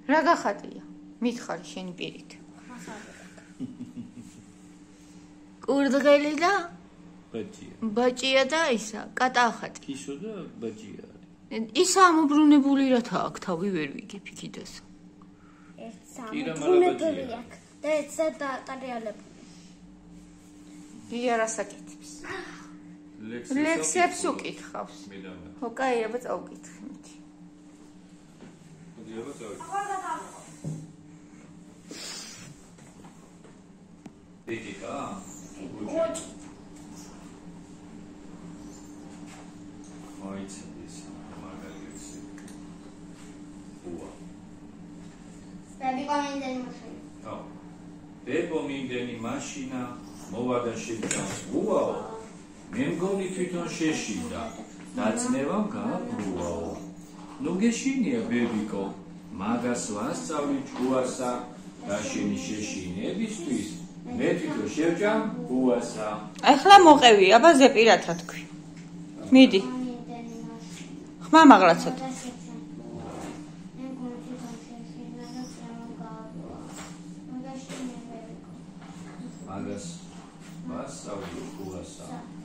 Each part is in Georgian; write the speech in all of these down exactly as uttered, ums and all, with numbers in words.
რა გახატია? მითხარი შენი პირით. კურდღელი და ბაჭია. ბაჭია და ისა, კატა ახატი. ისო და ბაჭია. ისა ამობრუნებული რათა აქ თავი ვერ ვიგებ იქიდას. ერთ სამობრუნებელი აქ და ეცა დატარიალებული. გია რა საკეთებს? ლექსებს უკითხავს. ხო, კაი, აბა წავკითხე მითი. აბა წავკითხე. დიგიტა? ოჩ. მოიცა ის მაგალითს. უა. ბები კომინდენი მაშინა. ხო. ბები კომინდენი მაშინა მოვა და შეჭამს. უაო. მე მგონი თვითონ შეშინდა. დაწნევამ გააბრუაო. ნუ გეშინია ბებიკო. მაგას ვასწავლი ჭუასა და შენი შეშინებისთვის. მე თვითონ შევჭამ უასა. ახლა მოყევი, აბა ზეპირათა თქვი. მიდი. ხმა მაღლაცოთ. მაგას ვასწავლი ჭუასა.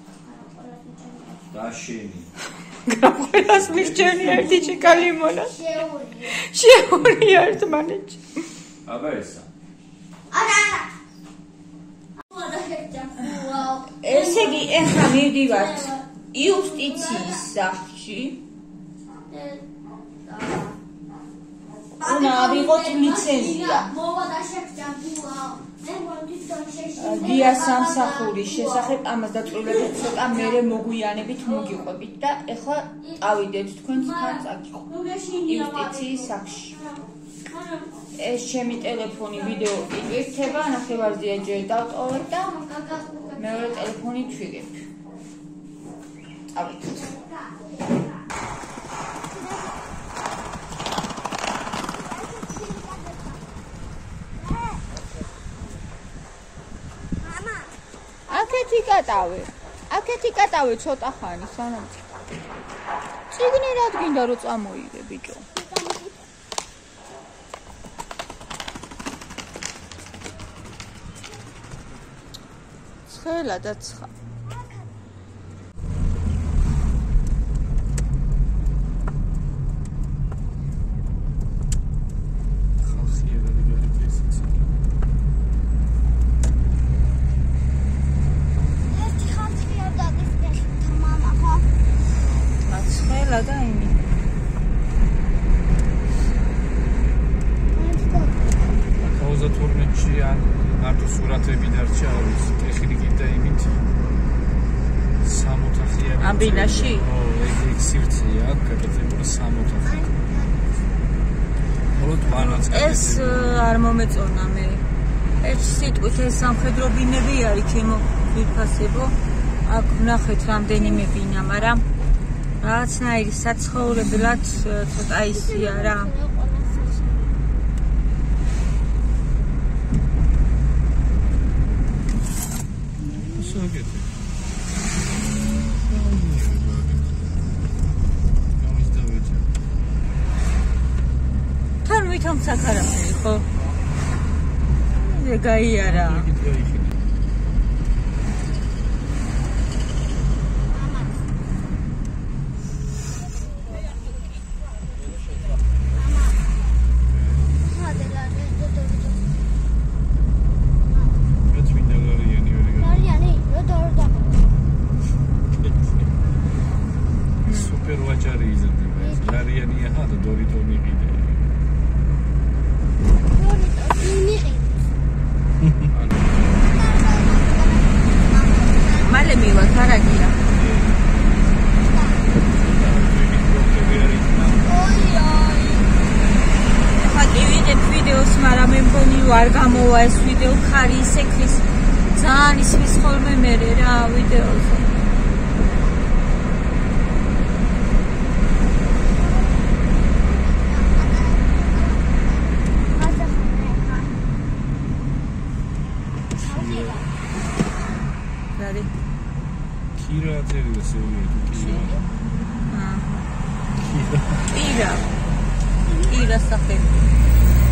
და შენი. გაფრას მისჩენი ერთი ჩიკალიმონა. შეურია. შეურია ერთმანეთში. აბა ესა. არა არა. ესე იგი, ეხლა მივდივართ იუსტიციის სახლში. უნდა ავიღოთ ლიცენზია. მოვა და შეგჭამუა. მე მოდითონ შეშინდა. გია სამსახურის შესახებ ამას დაწვრილებით ცოტა მერე მოგვიანებით მოგიყვებით და ეხლა წავიდეთ თქვენ თან წაგიყო. იუსტიციის სახლში. ეს ჩემი ტელეფონი ვიდეო იკითხება, ნახევარზეა ჯერ დავტოვებ და მეორე ტელეფონით ვიღებ. წავიდეთ. აქეთი კატავე. აქეთი კატავე ცოტა ხანი სანამ. ციგნი რა გინდა რომ წამოიღე ბიჭო? ცხელა და ცხა. და იმი კაუზა თორმეტში ან მარტო სურათები დარჩა არის ტექნიკით და იმით სამოთახიანი ამბინაში? ო, ეგ ეგ სივრცეა, გაკეთებული სამოთახი. მხოლოდ ვანაც ეს არ მომეწონა მე. ეს სიტყვით ეს სამხედრო ბინები არის ჩემო ვიფასებო. აქ ვნახეთ რამდენიმე ბინა, მაგრამ რაღაცნაირი საცხოვრებლად ცოტა ისია რა. თან ვითომ საქარავნელი ხო? ეგაია. არ გამოვა ეს ვიდეო ხარი ისე ქვის ძალიან ისმის ხოლმე მერე რა ვიდეოზე. Ready? Kira წერია სევიეტი Kira. აა. Kira. Kira. Kira სახელი.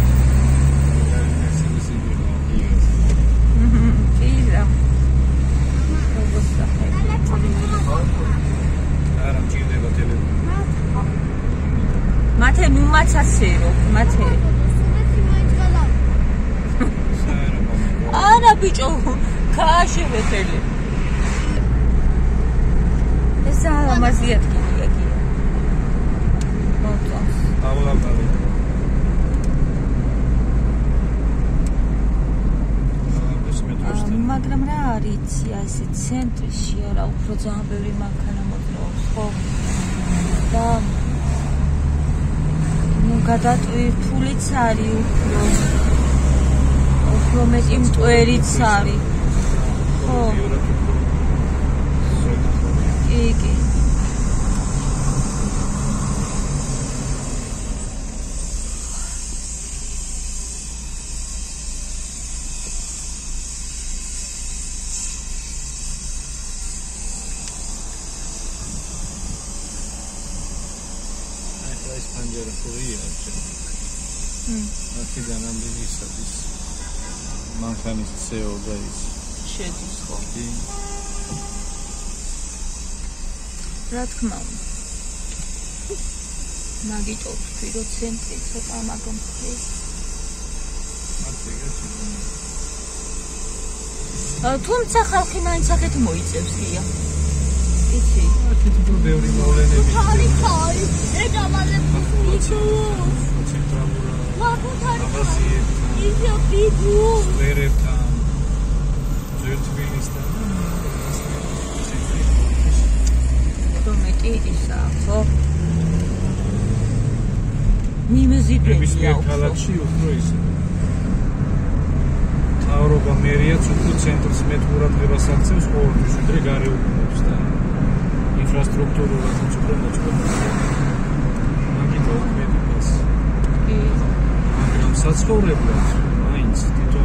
ნუ მაცასერო, მათე. არა ბიჭო, ქაშევეთელი. ეს ამაზი ადგილია კი. მოწონს. ავლაბარი. მაგრამ რა არის ესე ცენტრში არა უფრო ძალიან ბევრი მანქანა მოძრაობს ხო და ნუ გადატვირთულიც არის უფრო უფრო მეტი მტვერიც არის ხო კი კი Panjara Korea. Hmm. Aqui da nome disso, disso. Mancanis C O dois. შედის ხო? კი. რა თქმა უნდა. მაგიტო ვთქვი, ცენტრი ცოტა მაგომხრის. თუმცა ხალხი მაინც აქეთ მოიწევს ღია. იცი? აქეთ უფრო ბევრი მოვლენები. ხალი ხალი, ედა მალე ფიქუ. ცენტრალურა. ვაკუთარი. აბაზიებთან. ისე ფიქუ. ვერებთან. ზერთვილისთან. რომ მეტი ისა, ხო? მიმეზიდვენია უფრო. ქალაქში უფრო ისე. თავრობა მერიაც უფრო ცენტრს მეტ ყურადღებას აქცევს ყოველთვის, ვიდრე გარეუბნებს და ინფრასტრუქტურულად უფრო მოწყობილია. მაგითო მეტი ფას. კი. მაგრამ საცხოვრებლად მაინც თვითონ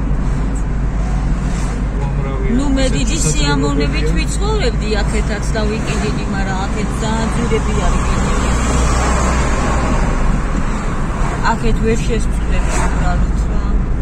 უამრავი. ნუ მე დიდი სიამოვნებით ვიცხოვრებდი აქეთაც და ვიკიდიდი, მაგრამ აქეთ ძალიან ძირები არის კიდე. აქეთ ვერ შესწვლები უბრალოდ რა.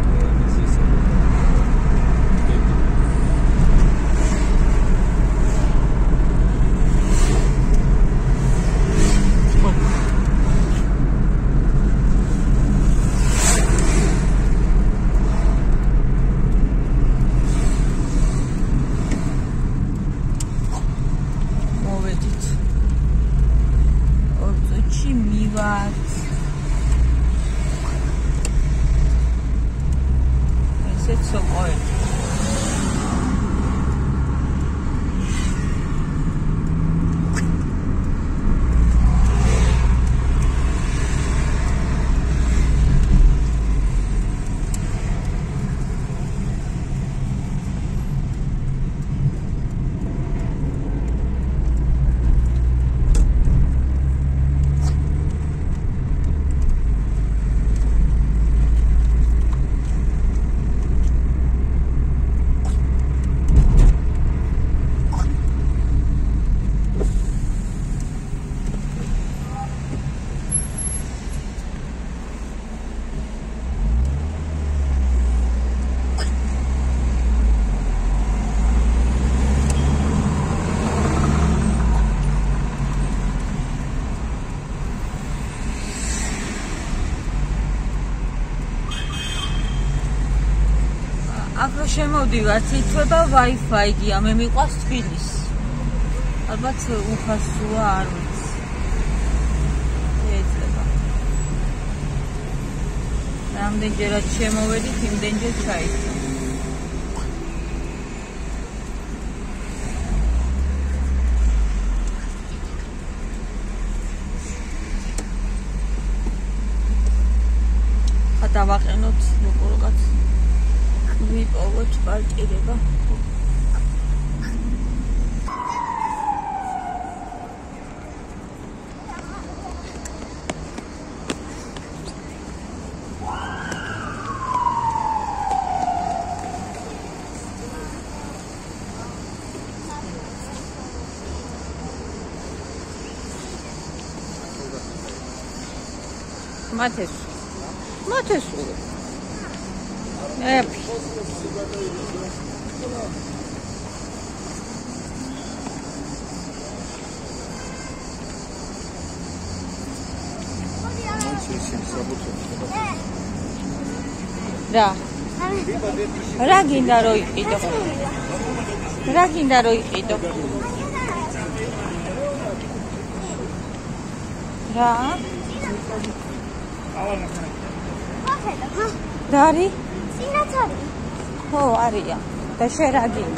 აბა შემოვდივართ, ითვება Wi-Fi გია, მე მიყვარს თბილისი. ალბათ უფასოა, არ ვიცი. შეიძლება. რამდენჯერაც შემოვედით, იმდენჯერ ჩაიწყო. ხა დავაყენოთ როგორღაც ვიპოვოთ პარტირება. მათეს მათეს ე რა რა გინდა რომ იყიდო რა გინდა რომ იყიდო რა დარი სინაცარი ხო არია და შე რა გინდა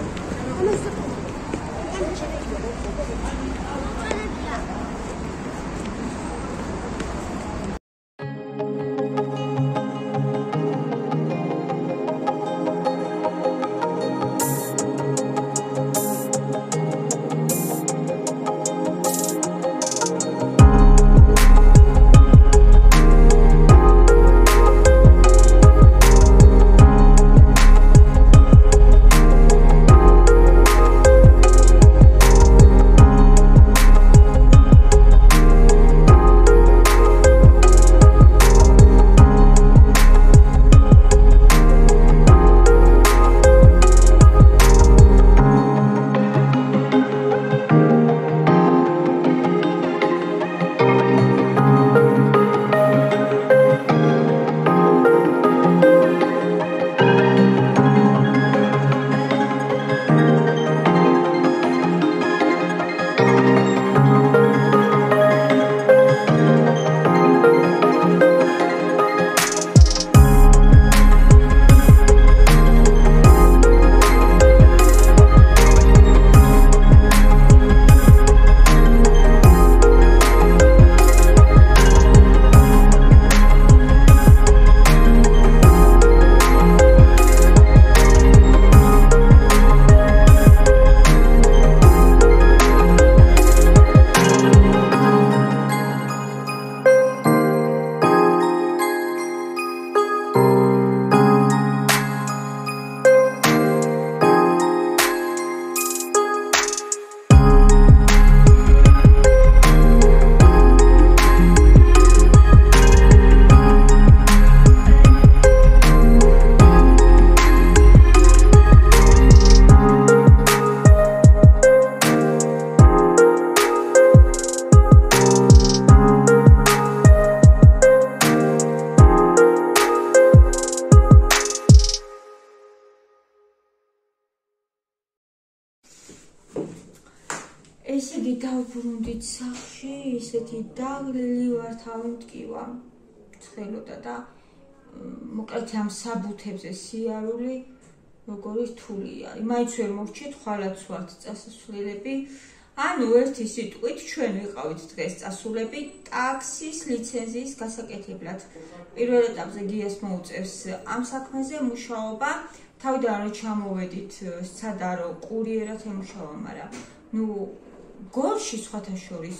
ესე იგი დავბრუნდით სახლში, ისეთი დაღლილი ვარ, თავი მტკივა, ცხელოდა და მოკლედ ამ საბუთებზე სიარული როგორი რთულია. მაინც ვერ მოვჩით, ხვალაც ვართ წასასვლელები. ანუ ერთი სიტყვით ჩვენ ვიყავით დღეს წასულები ტაქსის ლიცენზიის გასაკეთებლად. პირველ ეტაპზე გიას მოუწევს ამ საქმეზე მუშაობა. თავიდან რომ ჩამოვედით, სცადა რომ კურიერად ემუშავა, მაგრამ ნუ გორში სხვათა შორის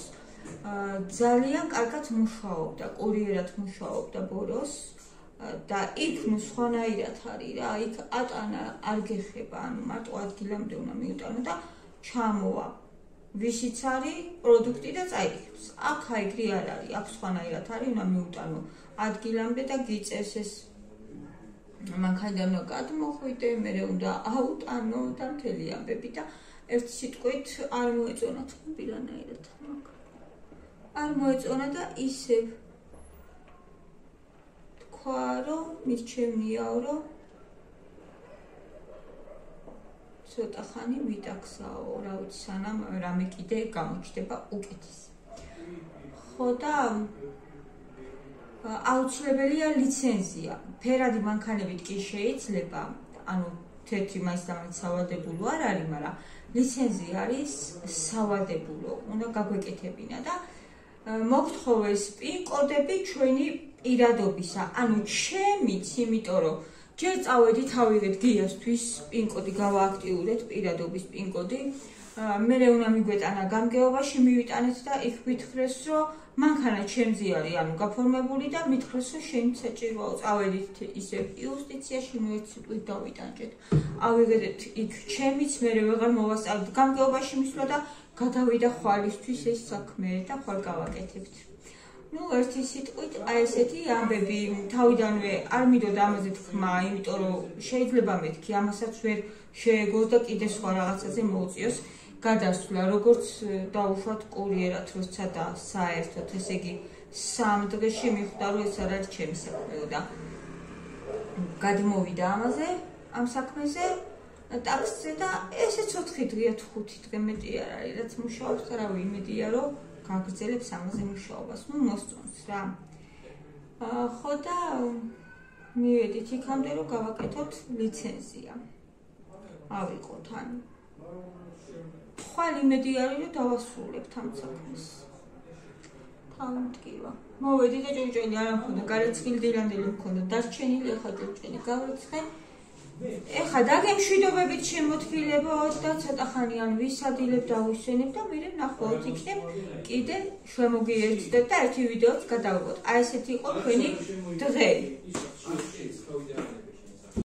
ძალიან კარგად მუშაობდა, კურიერად მუშაობდა ბოროს და იქ ნუ სხვანაირად არის რა, იქ ატანა არ გეხება, ანუ მარტო ადგილამდე უნდა მიუტანო და ჩამოვა. ვისიც არის პროდუქტი და წაიღებს. აქ აიგრი არ არის, აქ სხვანაირად არის, უნდა მიუტანო ადგილამდე და გიწევს ეს მანქანიდან უნდა გადმოხვიდე, მერე უნდა აუტანო და მთელი ამბები და ერთ სიტყვით არ მოეწონა თბილანაირად მაგ. არ მოეწონა და ისევ თქვა რომ მირჩევნიაო რომ ცოტა ხანი ვიტაქსაო, რა ვიცი, სანამ რამე კიდე გამოჩნდება უკეთესი. ხო და აუცილებელია ლიცენზია. ფერადი მანქანებით კი შეიძლება, ანუ თეთრი მაინც და მაინც სავალდებულო არ არის, მაგრამ ლიცენზია არის სავალდებულო, უნდა გაგვეკეთებინა და მოგთხოვეს პინ კოდები ჩვენი პირადობისა. ანუ ჩემიც, იმიტომ რომ ჯერ წავედი თავიღეთ გიასთვის პინ კოდი გავააქტიურეთ, პირადობის პინ კოდი. მერე უნდა მიგვეტანა გამგეობაში, მივიტანეთ და იქ ვითხრეს, რომ მანქანა ჩემზე არის, ანუ გაფორმებული და მითხრეს, რომ შენც საჭიროა წავედით ისე იუსტიციაში, ნუ ერთ სიტყვით დავიტანჯეთ. ავიღეთ იქ ჩემიც, მერე ვეღარ მოვასწავლეთ გამგეობაში მისვლა და გადავიდა ხვალისთვის ეს საქმე და ხვალ გავაკეთებთ. ნუ ერთი სიტყვით აი ესეთი ამბები თავიდანვე არ მინდოდა ამაზე თქმა, იმიტომ რომ შეიძლება მეთქი ამასაც ვერ შეეგოს და კიდე სხვა რაღაცაზე მოუწიოს გადასვლა, როგორც დაუშვათ კურიერად, როცა და საერთოდ, ესე იგი სამ დღეში მიხვდა რომ ეს არ არის ჩემი საქმეო და გადმოვიდა ამაზე ამ საქმეზე ტაქსზე და ესეც ოთხი დღეა თუ ხუთი დღე მეტი არ არის რაც მუშაობს და რავი იმედია რომ გაგრძელებს ამაზე მუშაობას ნუ მოსწონს რა ხო და მივედით იქამდე რომ გავაკეთოთ ლიცენზია ავიღოთ ან ხვალ იმედი არის რომ დავასრულებთ ამ საქმეს თავმტკივა მოვედი და ჭურჭელი არ მქონდა გარეცხილი დილანდელი მქონდა დარჩენილი ახლა ჭურჭელი გავრიცხე ეხა დაგემშვიდობებით შემოთქილებოთ და ცოტა ხანიან ვისადილებ დავისვენებ და მერე ნახოთ იქნებ კიდე შემოგიერთდეთ და ერთი ვიდეოც გადავიღოთ აი ესეთი იყო თქვენი დღე